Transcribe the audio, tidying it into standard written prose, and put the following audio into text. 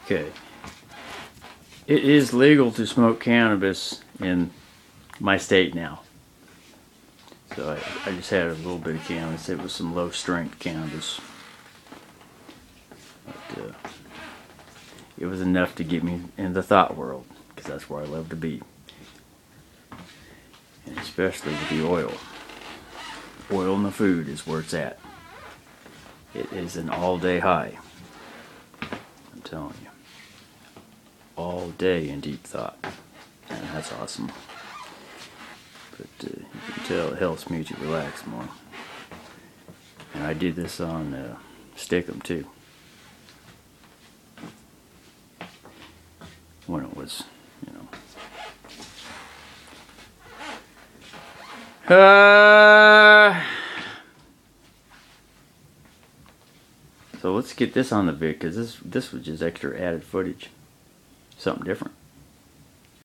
Okay. It is legal to smoke cannabis in my state now. So I just had a little bit of cannabis. It was some low strength cannabis. But it was enough to get me in the thought world, because that's where I love to be. And especially with the oil. Oil in the food is where it's at. It is an all-day high. I'm telling you. All day in deep thought. And that's awesome. But you can tell it helps me to relax more. And I did this on Stickum too. When it was, you know. So let's get this on the vid, because this was just extra added footage. Something different.